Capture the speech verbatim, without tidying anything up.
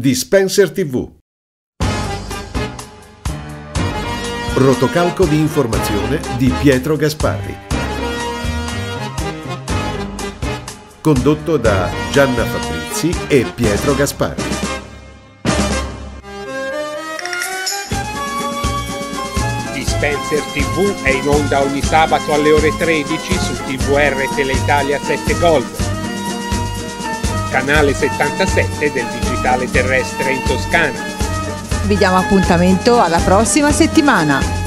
Dispenser tivù. Rotocalco di informazione di Pietro Gasparri. Condotto da Gianna Fabrizi e Pietro Gasparri. Dispenser tivù è in onda ogni sabato alle ore tredici su T V R Teleitalia sette Gold, canale settantasette del digitale terrestre in Toscana. Vi diamo appuntamento alla prossima settimana.